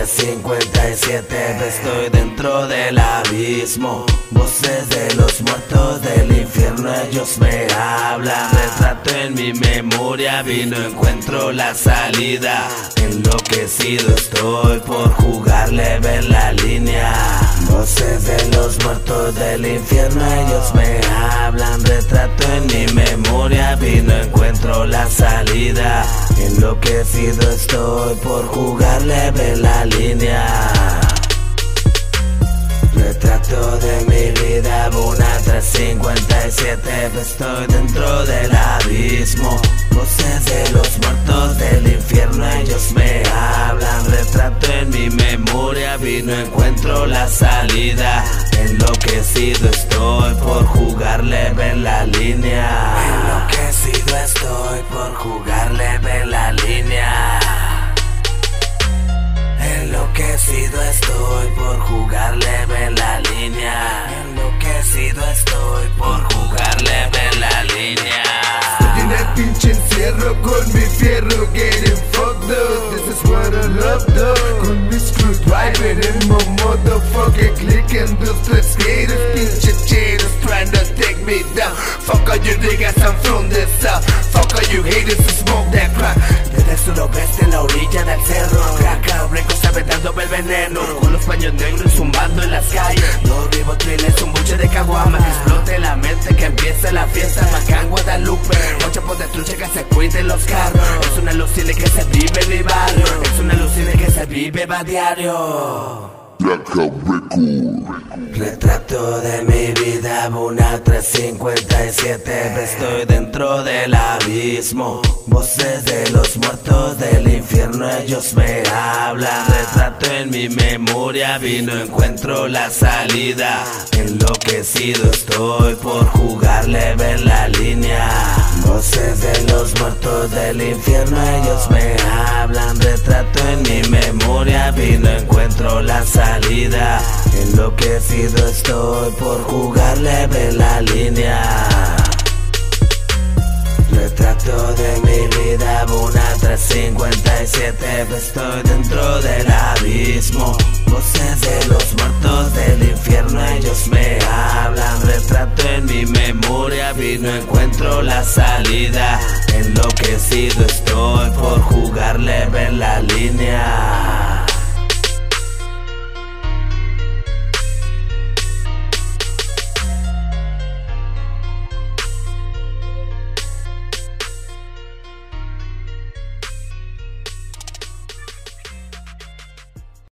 357, estoy dentro del abismo. Voces de los muertos del infierno, ellos me hablan. Retrato en mi memoria, vi, no encuentro la salida. Enloquecido estoy por jugarle, ver la línea. Voces de los muertos del infierno, ellos me hablan. Retrato en mi memoria, vi, no encuentro la salida. Enloquecido estoy por jugarle, ver la línea. Retrato de mi vida, una 357, estoy dentro del abismo. Voces de los muertos del infierno, ellos me hablan. Retrato en mi memoria, vi, no encuentro la salida. Enloquecido estoy por jugarle, ver la línea. Enloquecido estoy por jugarle, ver la línea. Enloquecido estoy por jugarle, ver la línea. Enloquecido estoy por jugarle, ver la línea. Estoy en el pinche encierro con mi fierro, getting fucked up. This is what I love, though. Con mi screwdriver en my motherfucking click and those three skaters, pinche cheaters trying to take me down. Fuck all you niggas, I'm from the south. Fuck all you haters who smoke that crack. Desde el suroeste en la orilla del cerro, crack, recos aventándome el veneno. Con los paños negros zumbando en las calles. Dos ribotriles, un buche de caguama. Que explote la mente, que empiece la fiesta. Bacán Guadalupe, mucha por de trucha que se cuiden los carros. Es una alucine que se vive en mi barrio. Es una alucine que se vive va diario. Retrato de mi vida, una 357, estoy dentro del abismo. Voces de los muertos del infierno, ellos me hablan. Retrato en mi memoria, vi, no encuentro la salida. Enloquecido estoy por jugarle, ver la línea. Voces de los muertos del infierno, ellos me hablan. Retrato en mi memoria, vi, no encuentro la salida. Enloquecido estoy por jugarle, ver la línea. Retrato de mi vida, una 357, estoy dentro del abismo. Voces de los muertos del infierno, ellos me hablan. Retrato en mi memoria, vi, no encuentro la salida. Enloquecido estoy por jugarle, ver la línea.